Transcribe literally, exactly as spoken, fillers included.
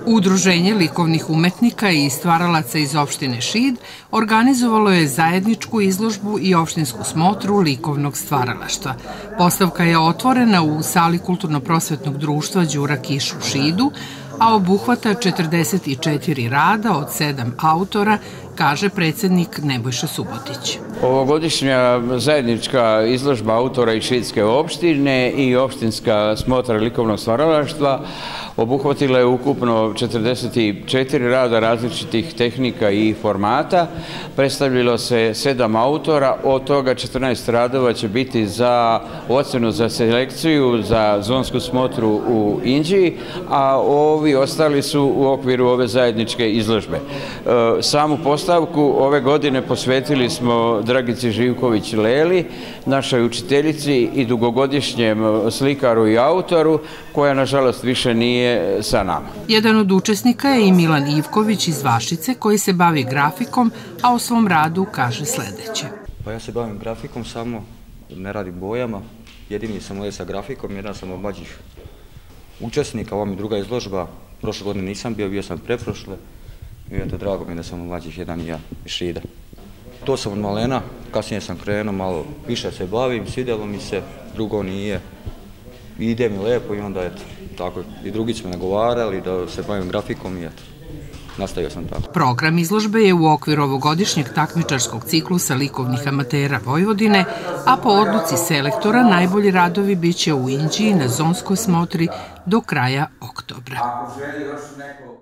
Udruženje likovnih umetnika i stvaralaca iz opštine Šid organizovalo je zajedničku izložbu i opštinsku smotru likovnog stvaralaštva. Postavka je otvorena u sali Kulturno-prosvetnog društva Đura Kiš u Šidu, a obuhvata četrdeset četiri rada od sedam autora, kaže predsednik Nebojša Subotić. Ovogodišnja zajednička izložba autora iz Šidske opštine i opštinska smotra likovnog stvaralaštva obuhvatila je ukupno četrdeset četiri rada različitih tehnika i formata. Predstavljalo se sedam autora, od toga četrnaest radova će biti za ocenu za selekciju za zonsku smotru u Inđiji, a ovi ostali su u okviru ove zajedničke izložbe. Samu postavku ove godine posvetili smo Dragici Živković Leli, našoj učiteljici i dugogodišnjem slikaru i autoru, koja nažalost više nije sa nama. Jedan od učesnika je i Milan Ivković iz Vašice, koji se bavi grafikom, a o svom radu kaže sledeće. Pa ja se bavim grafikom, samo ne radim bojama. Jedini sam ovdje sa grafikom, jedan sam od mlađih učesnika, ova mi druga izložba. Prošle godine nisam bio, bio sam preprošle. I eto, drago mi je da sam od mlađih jedan i ja iz Šida. To sam od malena, kasnije sam krenuo, malo više se bavim, svidjelo mi se, drugo nije. Ide mi lepo i onda eto, tako i drugi su me nagovarali da se bavim grafikom i eto, nastavio sam tako. Program izložbe je u okviru ovogodišnjeg takmičarskog ciklusa likovnih amatera Vojvodine, a po odluci selektora najbolji radovi biće u Inđiji na zonskoj smotri do kraja oktobra.